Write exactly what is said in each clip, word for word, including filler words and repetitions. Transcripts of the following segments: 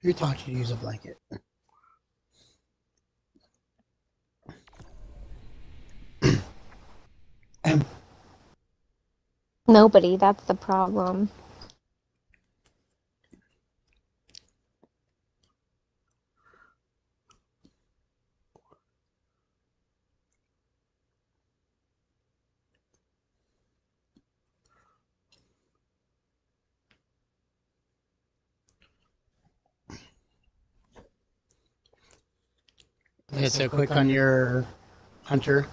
Who taught you to use a blanket? Nobody, that's the problem. Okay, so click on your hunter.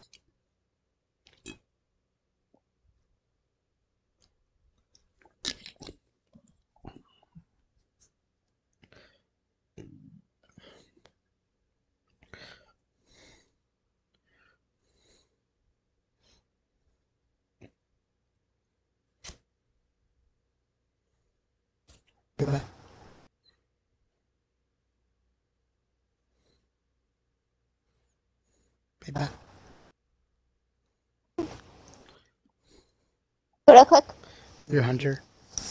Goodbye. Goodbye. What do I click? Your hunter.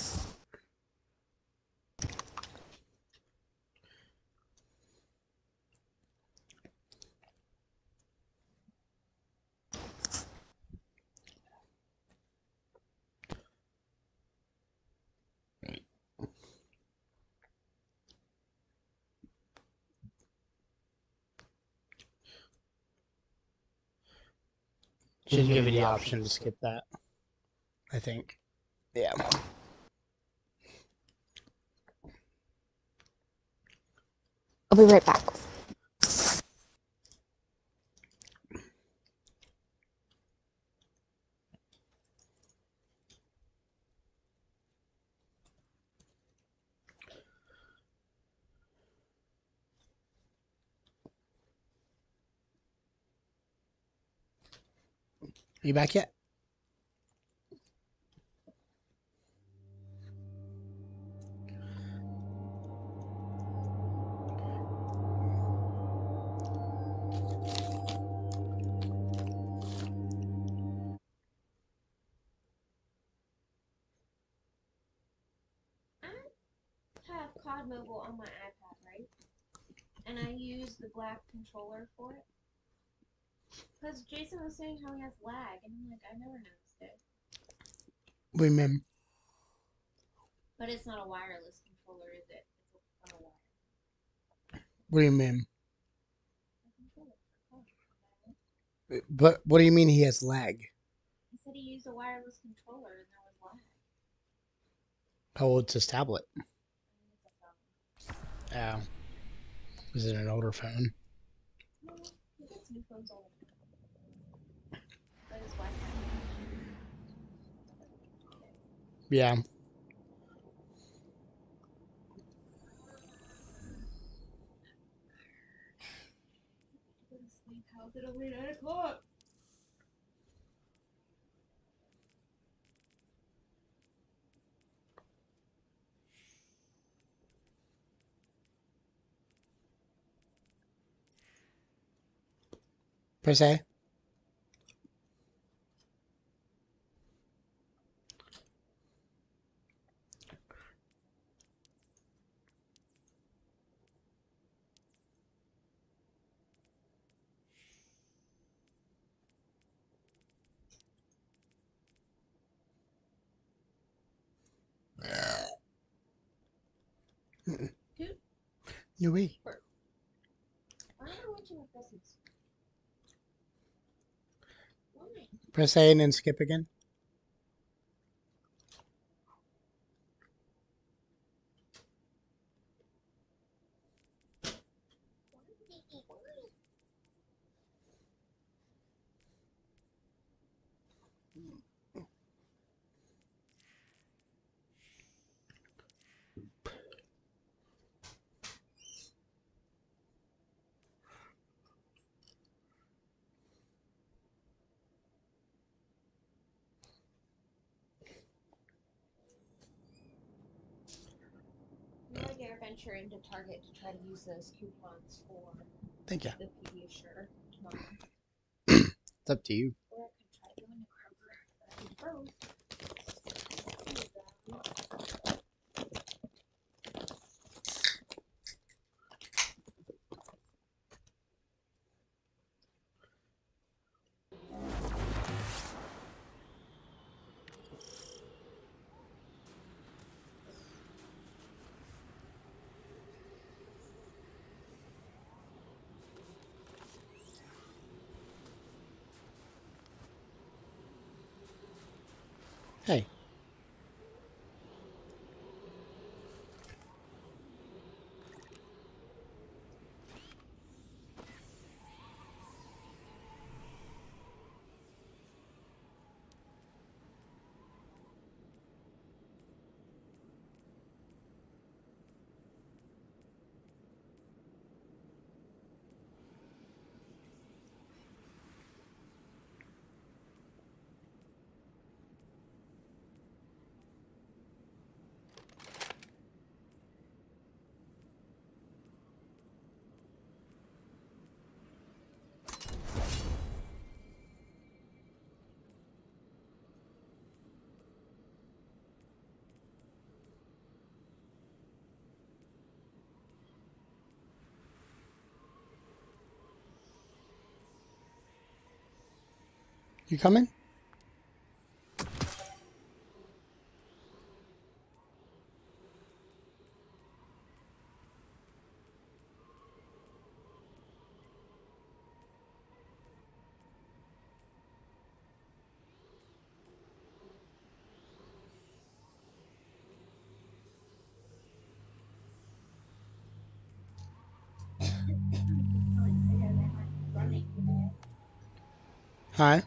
Should give you the option to skip that. I think. Yeah. I'll be right back. Are you back yet? I have C O D Mobile on my iPad, right? And I use the black controller for it. Because Jason was saying how he has lag, and I'm like, I never noticed it. What do you mean? But it's not a wireless controller, is it? It's a wire. What do you mean? A controller for C O D. But what do you mean he has lag? He said he used a wireless controller and there was lag. How old's his tablet? I mean, it's a phone. Oh. Is it an older phone? No, he gets new phones all the time. But his Wi-Fi. Yeah. Go to sleep. How's it only nine o'clock? Press A. Dude. No way. I don't know what you want this. Why? Press A and then skip again. I'm gonna get venture into Target to try to use those coupons for Thank you. the Pediasure. Mom. It's up to you. Or I could try going to Kroger. I could both. Hey. You coming? Hi.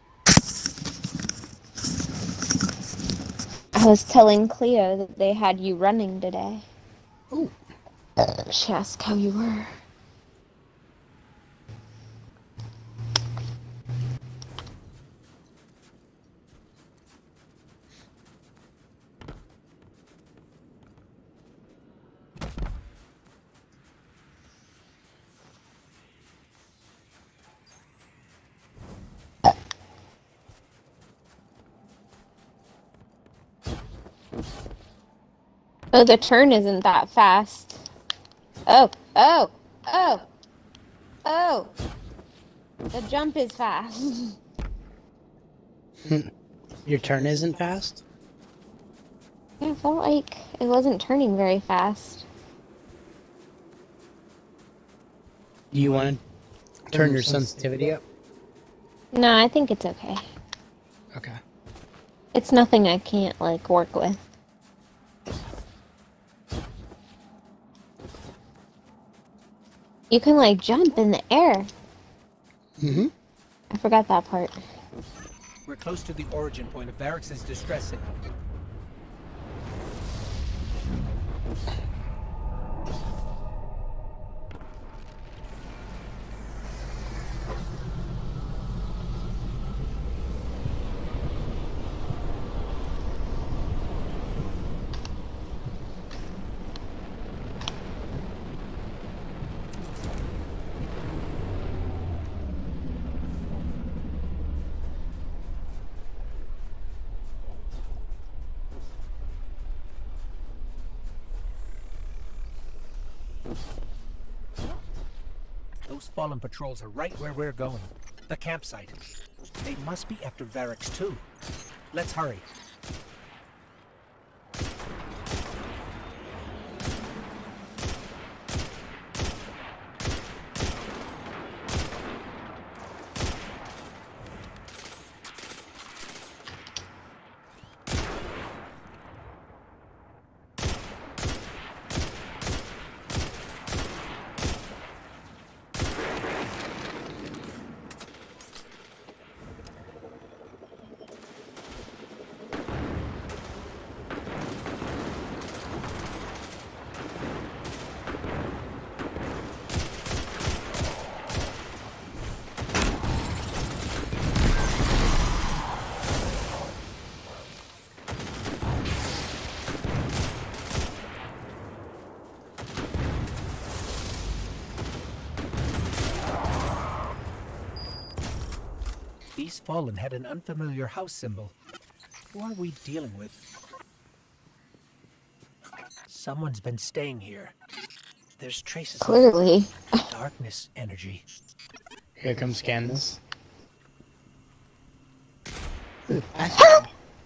I was telling Cleo that they had you running today. Oh. She asked how you were. Oh, the turn isn't that fast. Oh, oh, oh, oh. The jump is fast. Your turn isn't fast? I felt like it wasn't turning very fast. Do you want to turn your sensitivity up? No, I think it's okay. Okay. It's nothing I can't, like, work with. You can, like, jump in the air. Mm-hmm. I forgot that part. We're close to the origin point of Varrix's distress signal. Those fallen patrols are right where we're going. The campsite. They must be after Varrix too. Let's hurry. These fallen had an unfamiliar house symbol. Who are we dealing with? Someone's been staying here. There's traces Clearly. of darkness energy. Here comes Candace. Ooh, Okay,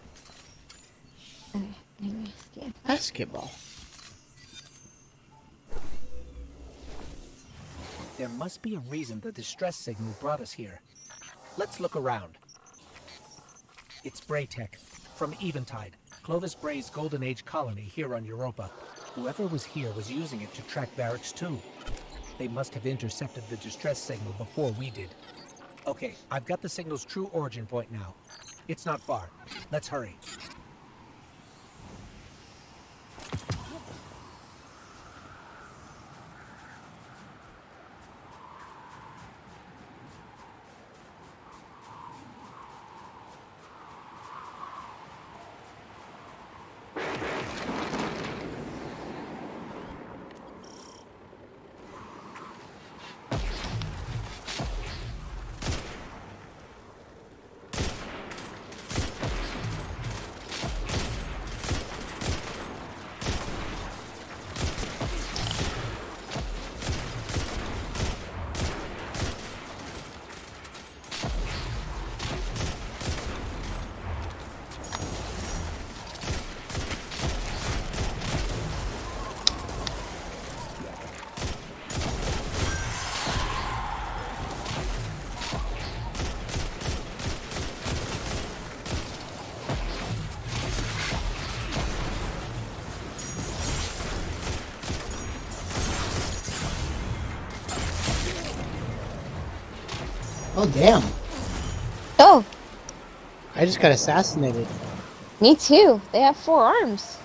anyways, yeah. basketball. There must be a reason the distress signal brought us here. Let's look around. It's Braytech. From Eventide, Clovis Bray's Golden Age colony here on Europa. Whoever was here was using it to track Variks two. They must have intercepted the distress signal before we did. Okay, I've got the signal's true origin point now. It's not far. Let's hurry. Oh, damn. Oh, I just got assassinated. me too. They have four arms.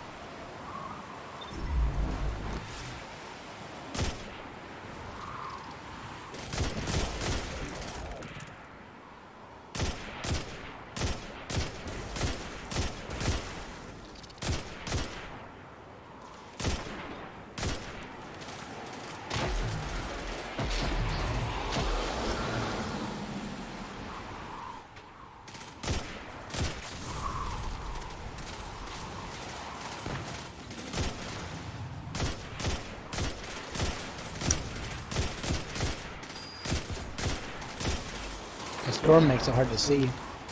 The storm makes it hard to see.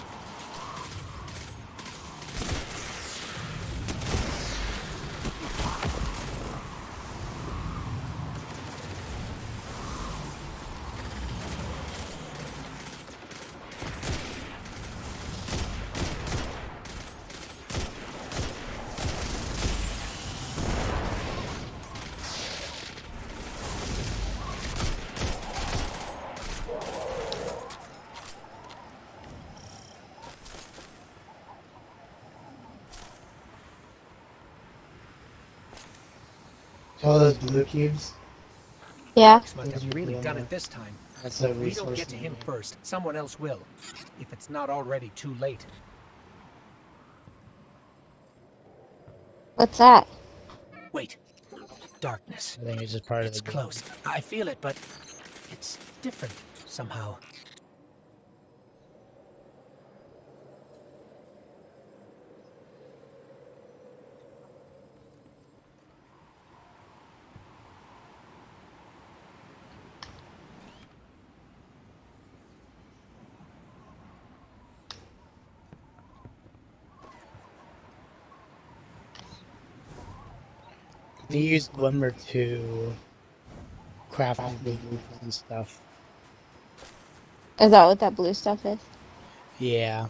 All those blue cubes. Yeah. Must have really done it this time. That's a If we resource. don't get to him first, someone else will. If it's not already too late. What's that? Wait. Darkness. I think it's just part It's of the close. I feel it, but it's different somehow. They use Glimmer to craft big and stuff. Is that what that blue stuff is? Yeah.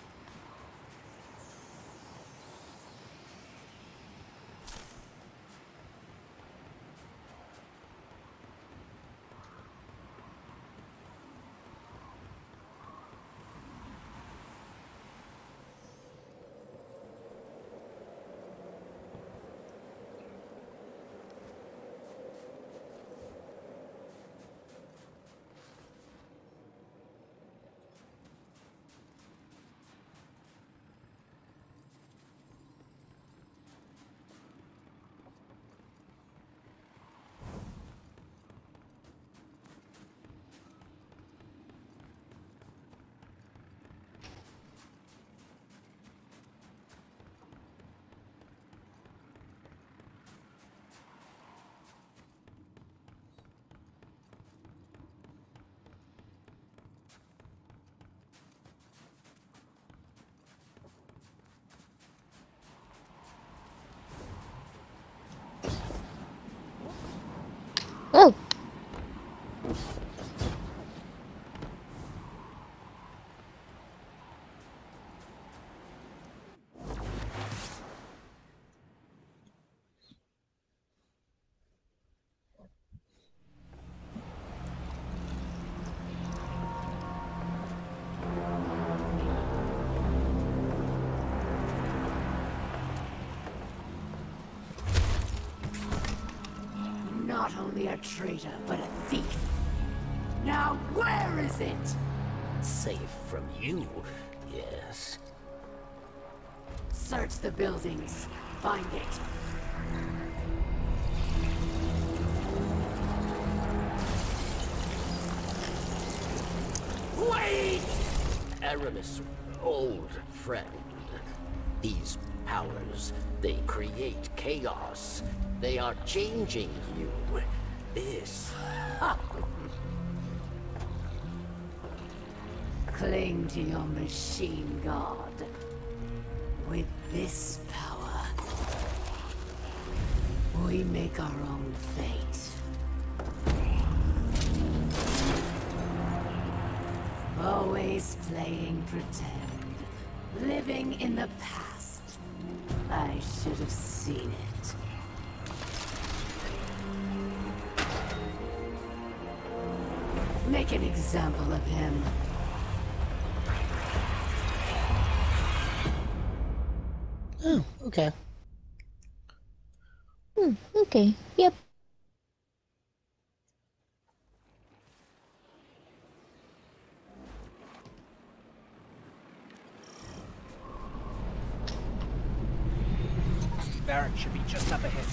not only a traitor, but a thief. Now where is it? Safe from you, yes. Search the buildings. Find it. Wait! Aramis, old friend. These powers, they create chaos. They are changing you. This... Cling to your machine god. With this power, we make our own fate. Always playing pretend. Living in the past. I should have seen it. Make an example of him. Oh, okay. Hmm, okay. Yep. Varric should be just up ahead.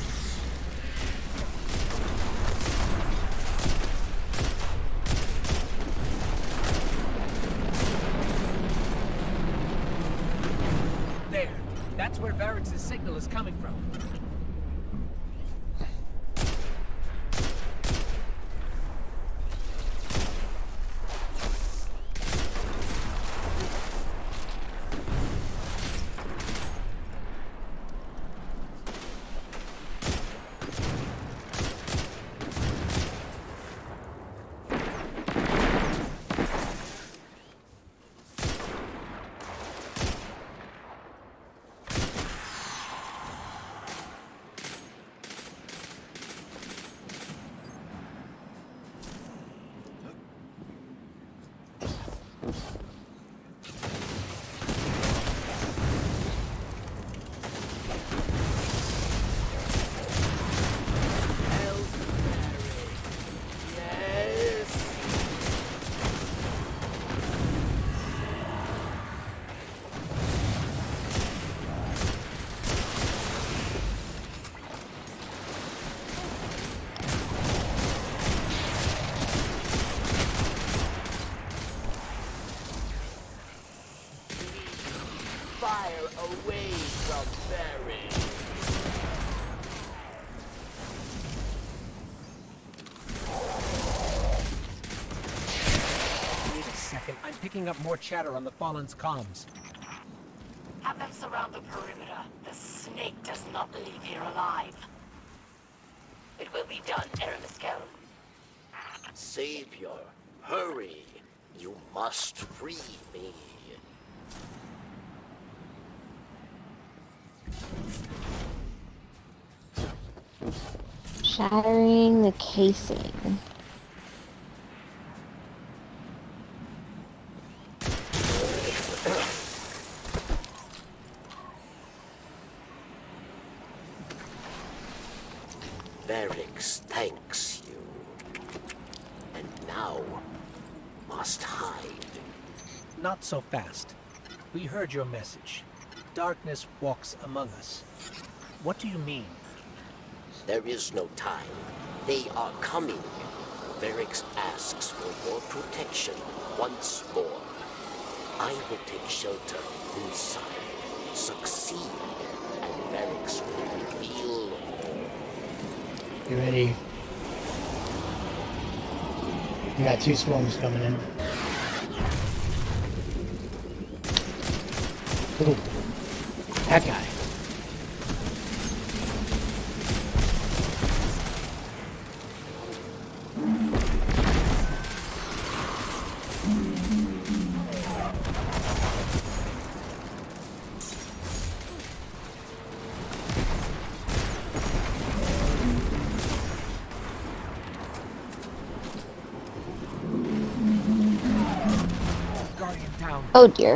There. That's where Varric's signal is coming from. Away from Varric. Wait a second. I'm picking up more chatter on the Fallen's comms. Have them surround the perimeter. The snake does not leave here alive. It will be done, Aramis. Savior, hurry. You must free me. Shattering the casing. Varrix thanks you. And now must hide. Not so fast. We heard your message. Darkness walks among us. What do you mean? There is no time. They are coming. Varrix asks for your protection once more. I will take shelter inside. Succeed, and Varrix will reveal. You ready? You got two swarms coming in. Ooh. That guy. Guardian down. Oh dear.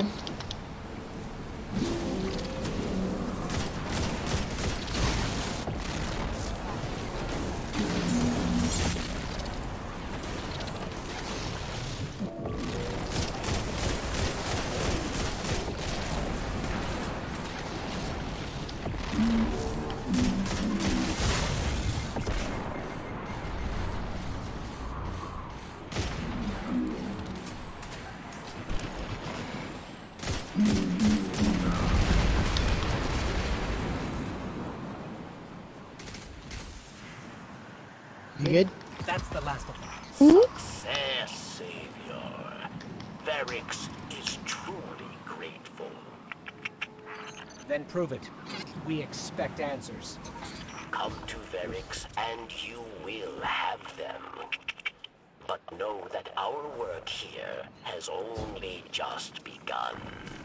You good? That's the last of them. Success, Savior. Verix is truly grateful. Then prove it. We expect answers. Come to Verix and you will have them. But know that our work here has only just begun.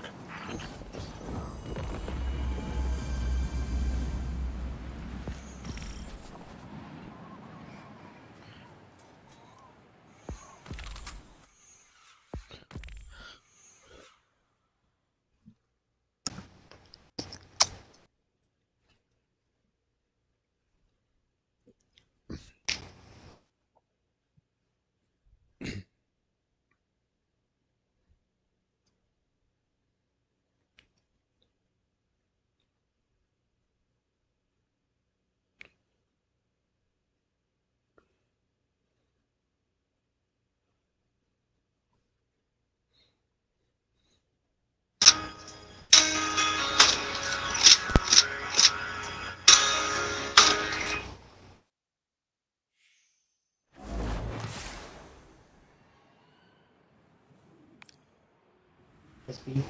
S P.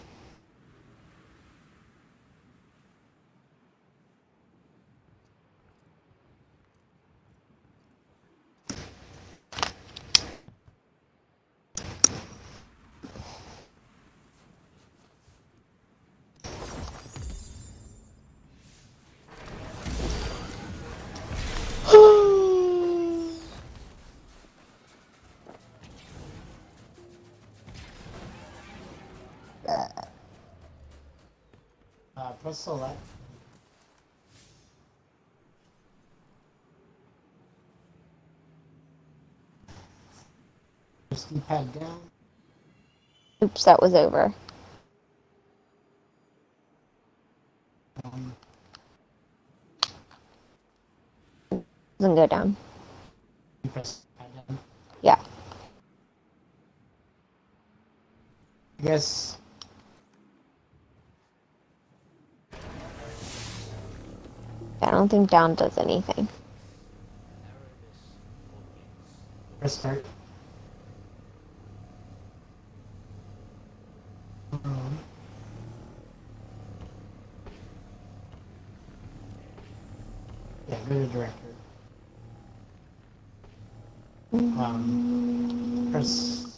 Uh, press select. Press D-pad down. Oops, that was over. Um, Doesn't go down. you press D-pad down. Yeah. I guess. I don't think down does anything. Press start. Um, yeah, go to director. Um, press.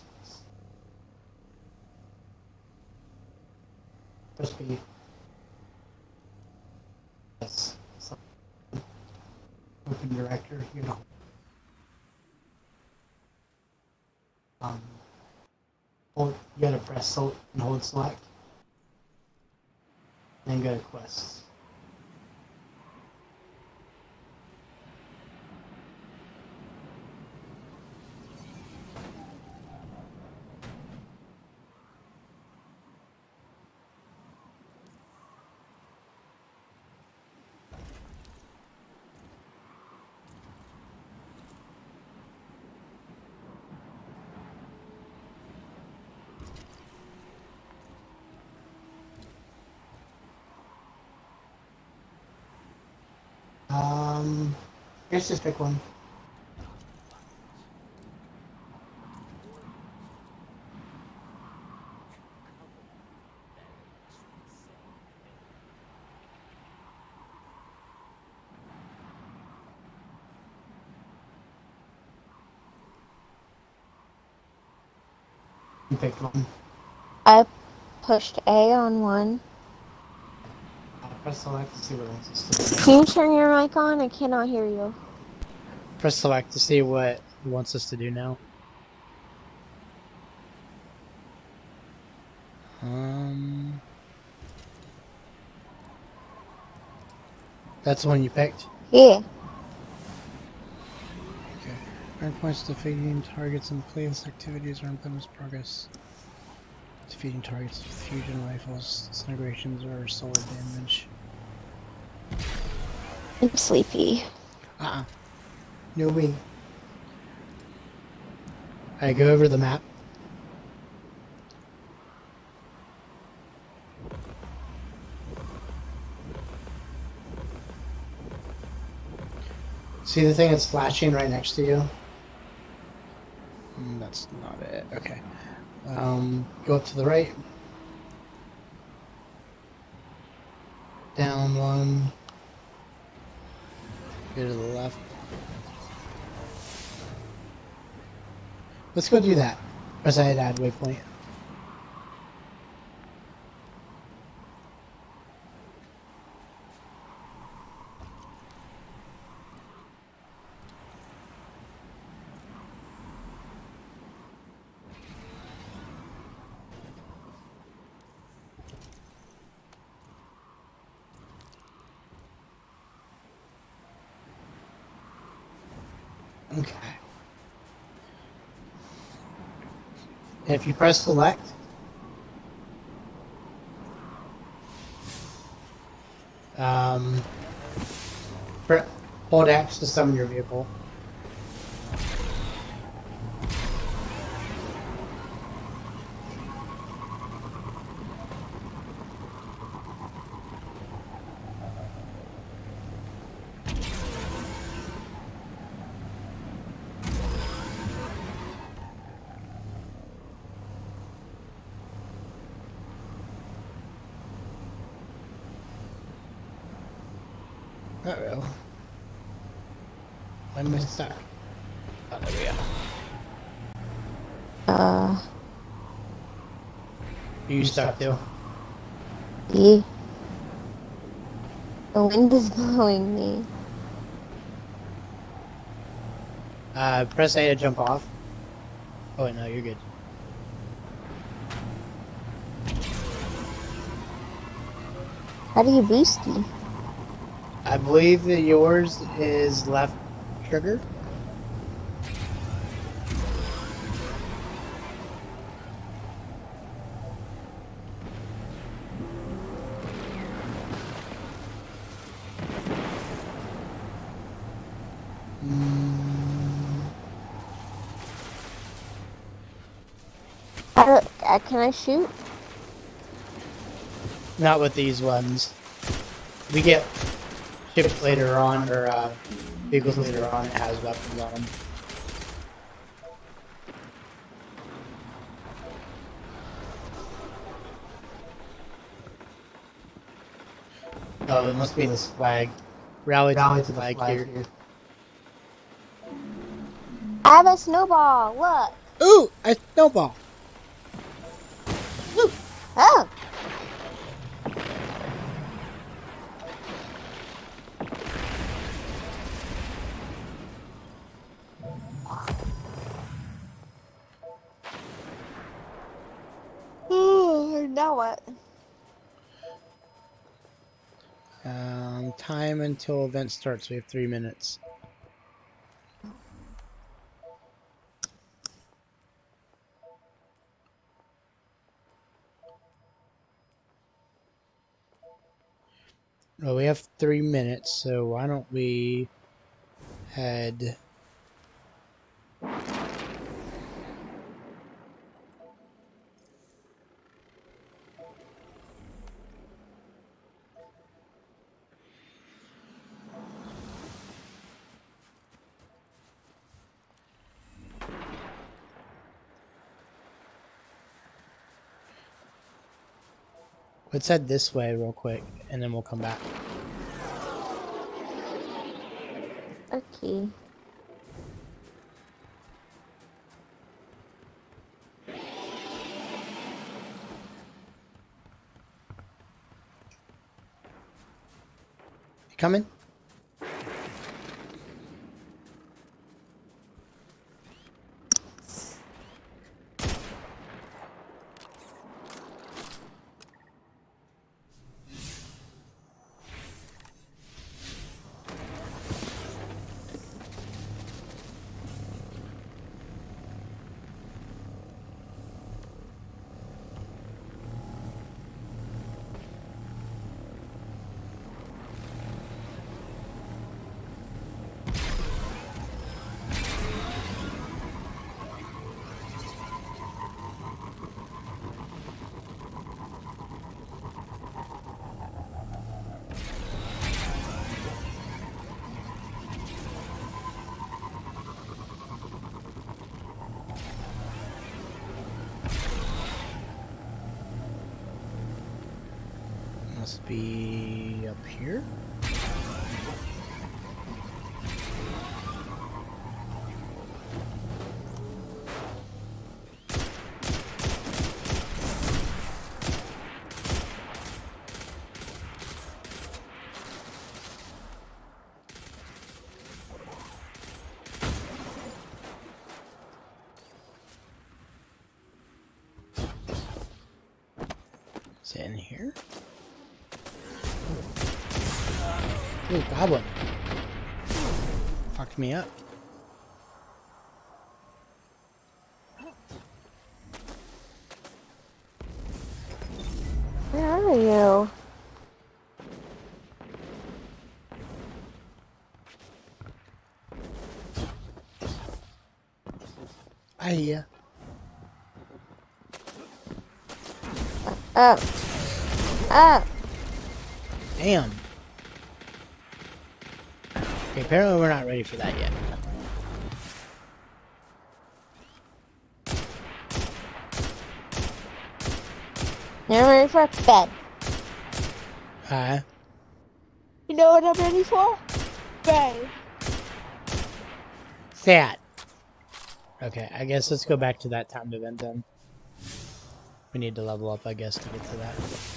Press B. Yes. So, open director. You know. Um, hold, you gotta press Alt and hold select. Then go to quests. Um, let's just pick one. You picked one. I pushed A on one. Uh, press select to see what it wants us to do. Can you turn your mic on? I cannot hear you. Press select to see what it wants us to do now. Um, that's the one you picked? Yeah. Okay. Earn points defeating targets and playlist activities earn bonus progress. Defeating targets with fusion rifles, disintegrations, or solar damage. I'm sleepy. Uh-uh. No way. Alright, go over the map. See the thing that's flashing right next to you? Mm, that's not it. Okay. Um, go up to the right. Down one. Go to the left. Let's go do that. Press I add waypoint. Okay. And if you press select, um, pre- hold X to summon your vehicle. Uh-oh. When am I stuck? Oh, there we go. Uh, Are you stuck too? yeah. The wind is blowing me. Uh, press A to jump off. Oh, wait, no, you're good. How do you boost you? I believe that yours is left trigger. How do, uh, can I shoot? Not with these ones. We get ships later on, or uh, vehicles later on that has weapons on them. Oh, it must be this flag. Rally, Rally to the flag, flag here. here. I have a snowball. Look. Ooh, a snowball. Woo. Oh. Oh, now what? Um, time until event starts. We have three minutes. Well, we have three minutes, so why don't we head... Let's head this way real quick, and then we'll come back. Okay. You coming? must be up here. Is it in here? Ooh, goblin. Fucked me up. Where are you? I hear. Oh. Oh. Damn. Okay, apparently we're not ready for that yet. Now I'm ready for bed. Huh? You know what I'm ready for? Bed. That. Okay, I guess let's go back to that timed event then. We need to level up, I guess, to get to that.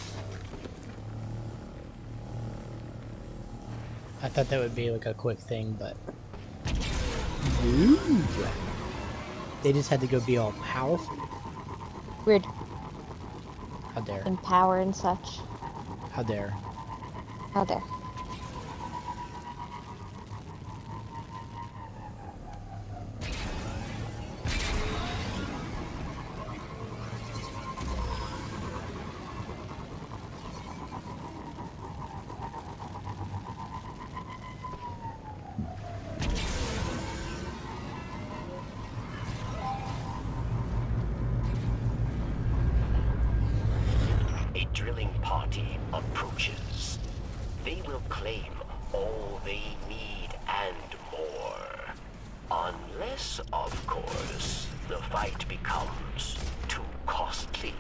I thought that would be like a quick thing, but... Ooh. They just had to go be all powerful. Weird. How dare. And power and such. How dare. How dare. A drilling party approaches. They will claim all they need and more. Unless, of course, the fight becomes too costly.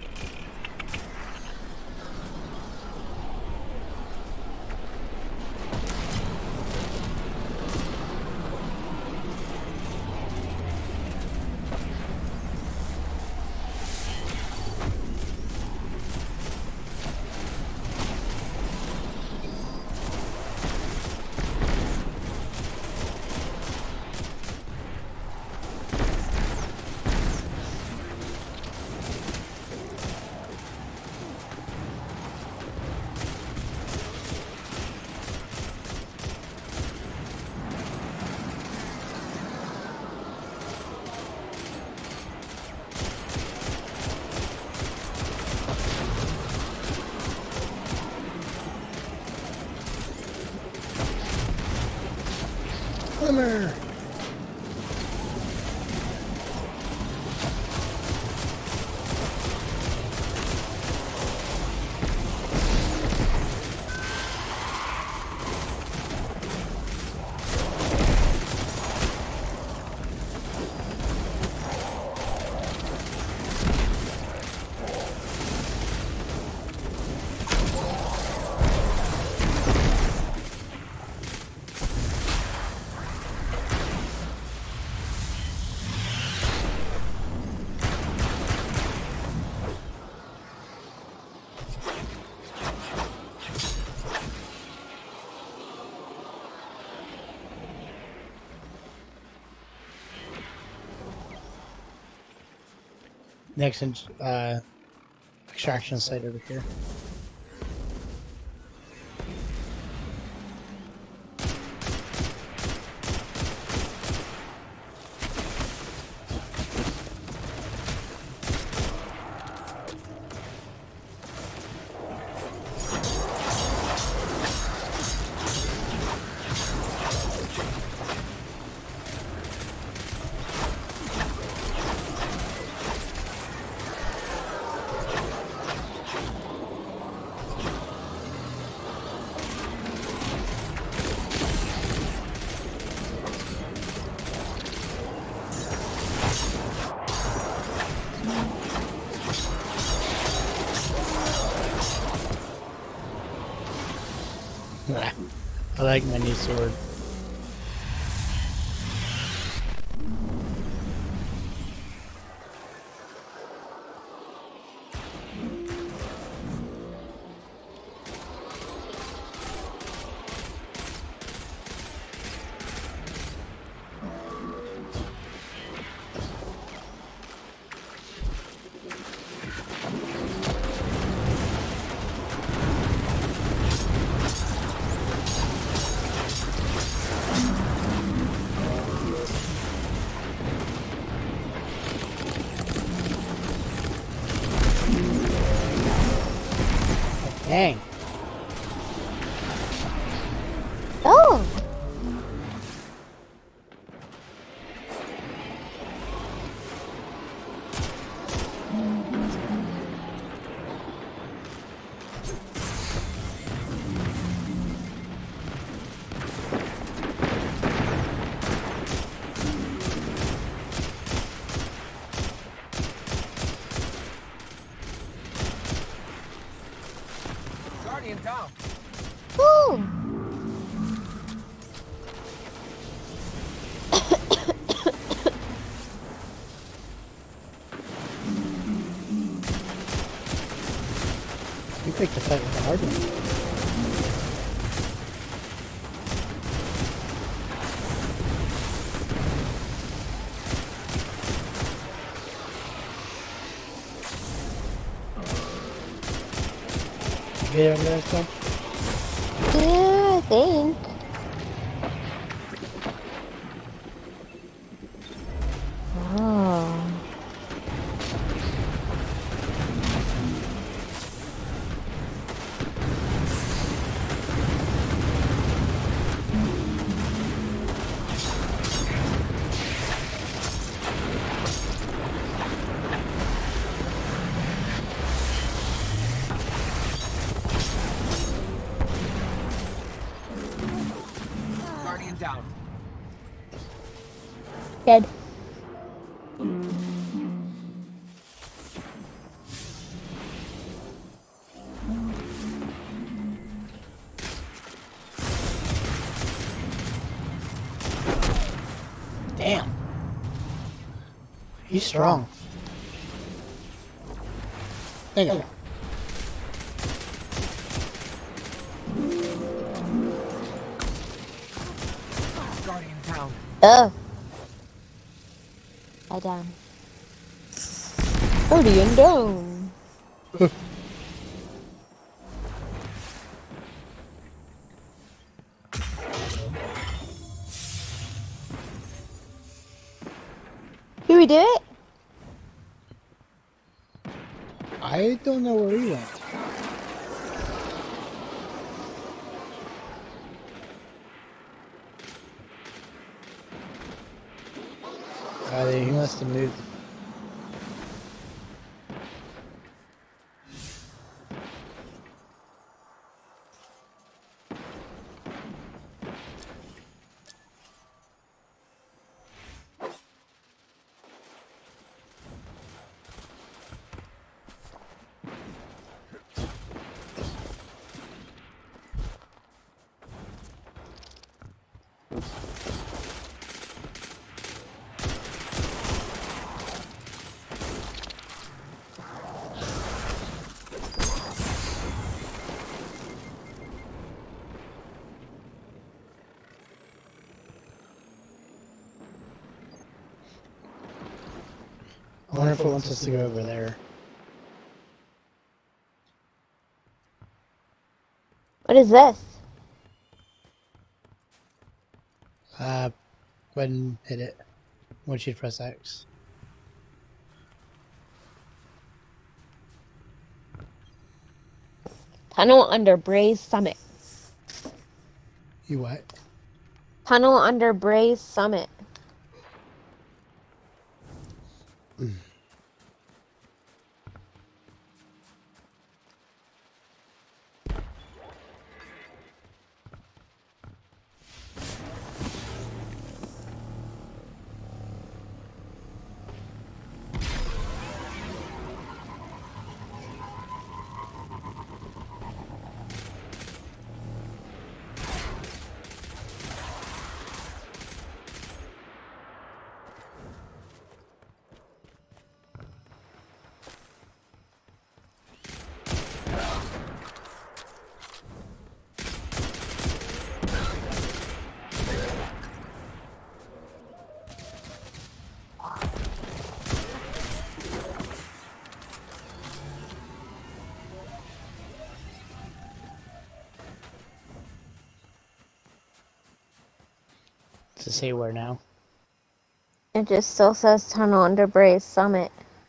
Swimmer! Next uh, extraction site over here. I like my new sword. Dang. Oh! Guardian down. Ooh! You picked the fight with the hard one. You get over there, son? Yeah, I think. Oh. Guardian down. Dead. Damn. He's strong. Thank you. Guardian down. Oh. I down. Guardian down. Did we do it? I don't know where he went. Uh, he must have moved. I wonder if it wants us to go over there. What is this? Uh, go ahead and hit it once you press X. Tunnel under Bray's Summit. You what? Tunnel under Bray's Summit. to say where now? It just still says tunnel under Bray's Summit.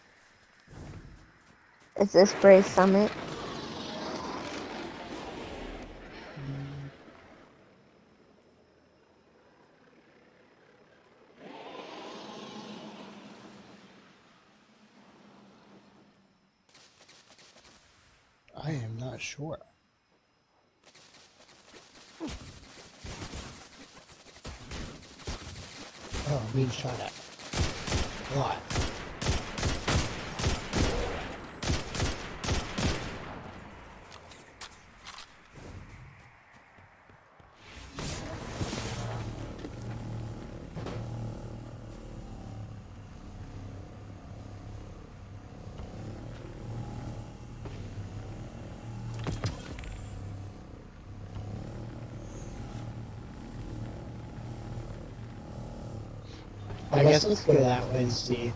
Is this Bray's Summit? I am not sure. Oh, I'm being shot at. A lot. I guess let's go that way and see.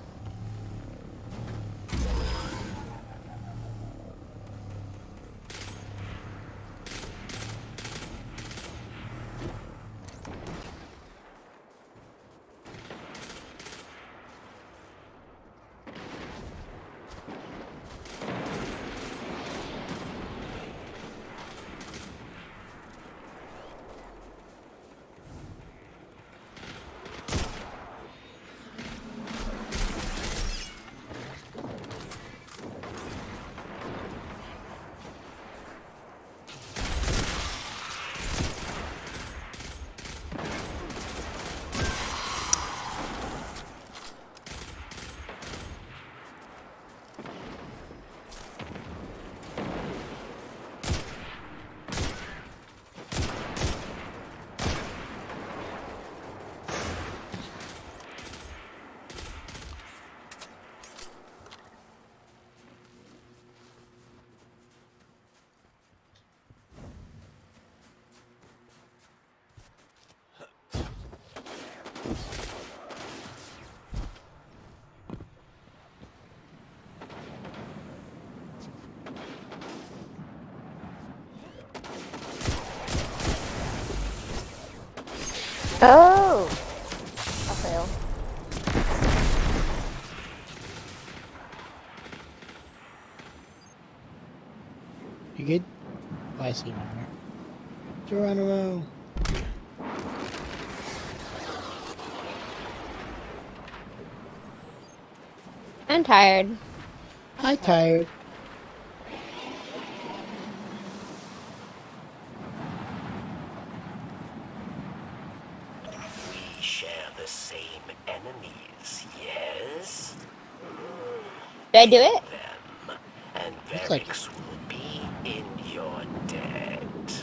Oh! I fail. You good? Oh, I see you down there. Geronimo! I'm tired. I'm tired. We share the same enemies, yes? Did I do it? Them, and Looks like Verix will be in your debt.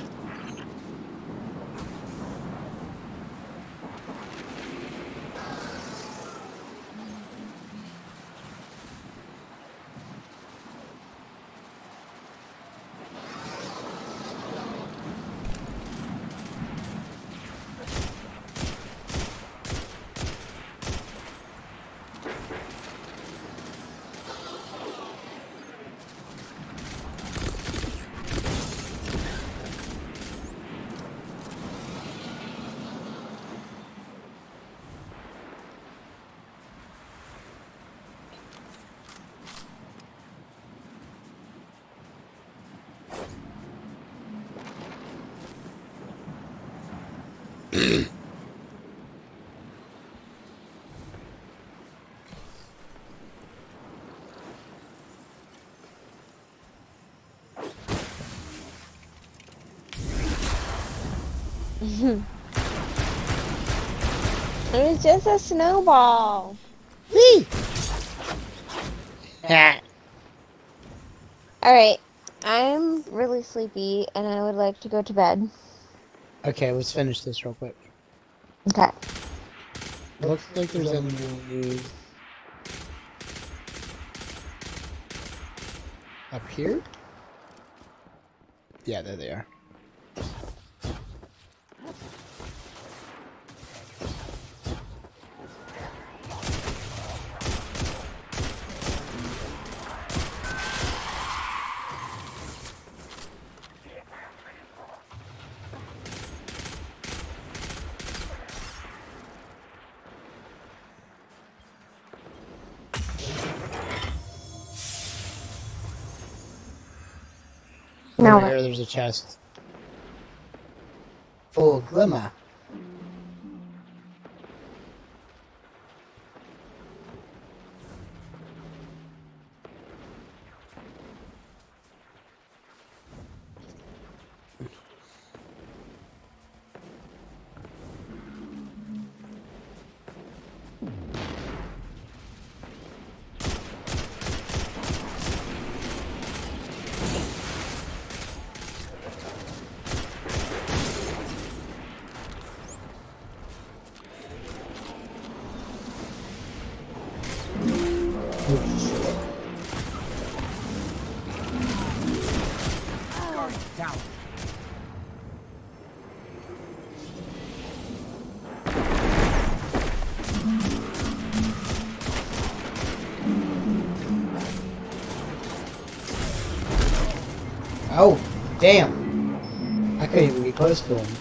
It was just a snowball. Whee! Ah. Alright, I'm really sleepy and I would like to go to bed. Okay, let's finish this real quick. Okay. Looks like there's enemies up here. Yeah, there they are. Now Over what? here, there's a chest. Full of glimmer. Down. Oh, damn. I couldn't even get close to him.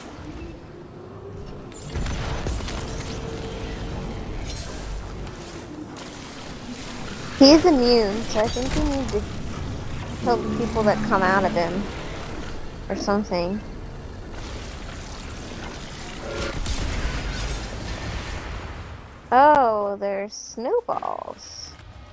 He's immune, so I think we need to kill the people that come out of him. Or something. Oh, there's snowballs.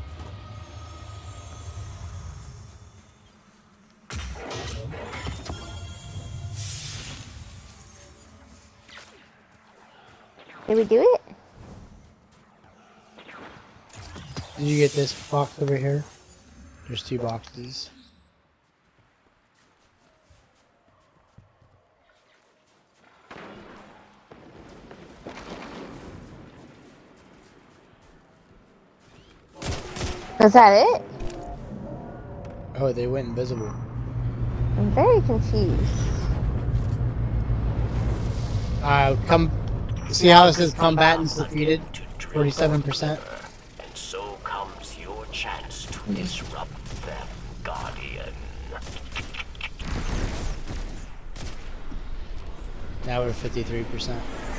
Did we do it? Did you get this box over here? There's two boxes. Was that it? Oh, they went invisible. I'm very confused. Uh, come. See how it says combatants defeated? forty-seven percent. And so comes your chance to disrupt them, Guardian. Now we're fifty-three percent.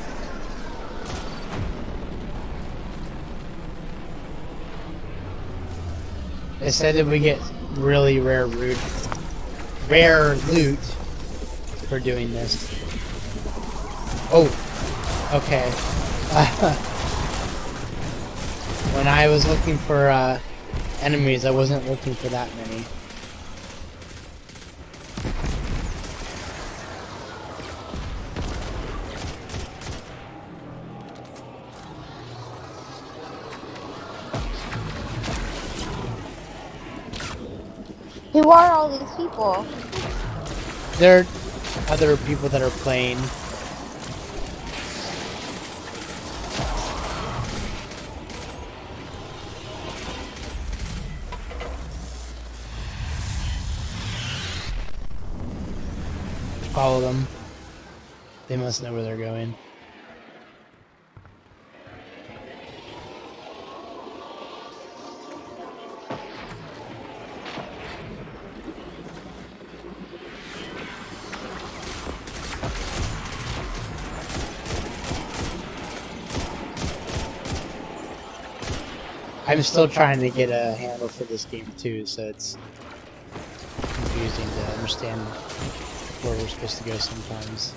It said that we get really rare loot, rare loot for doing this. Oh, okay. When I was looking for uh, enemies, I wasn't looking for that many. Who are all these people? There are other people that are playing. Follow them. They must know where they're going. I'm still trying to get a handle for this game too, so it's confusing to understand where we're supposed to go sometimes.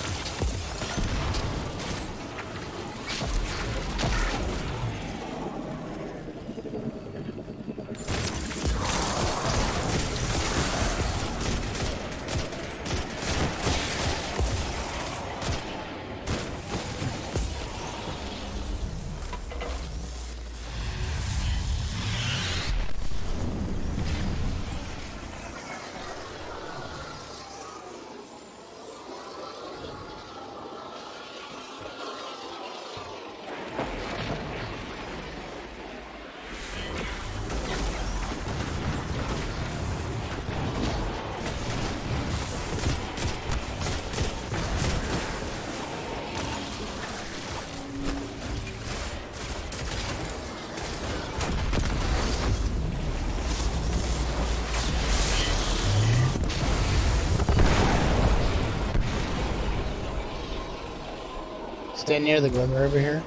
Stay near the glimmer over here.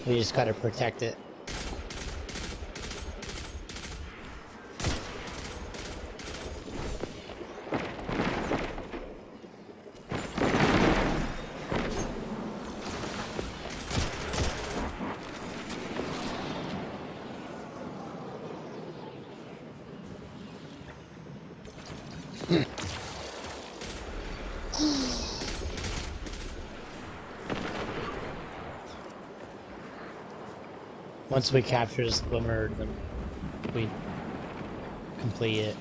We just gotta protect it. Once we capture this glimmer, then we complete it.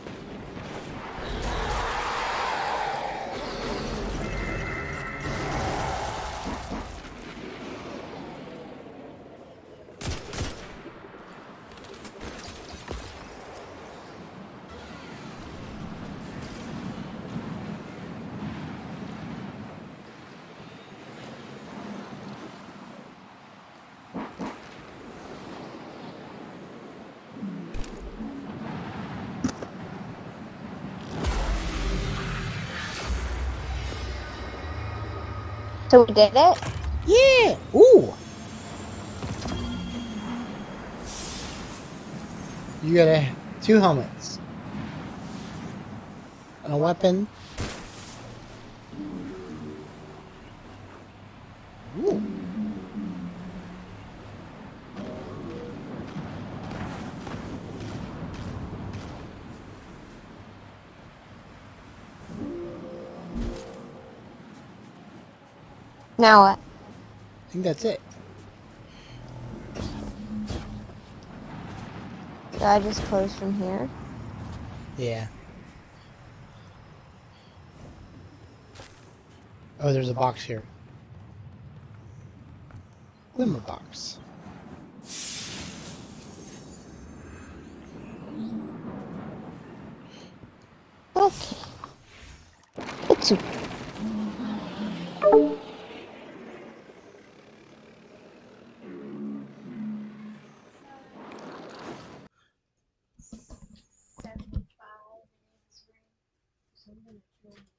So we did it? Yeah! Ooh! You got a, two helmets. And a weapon. Ooh. Now what? I think that's it. Do I just close from here? Yeah. Oh, there's a box here. Glimmer box. Okay. It's a seventy-five minutes. So I'm gonna kill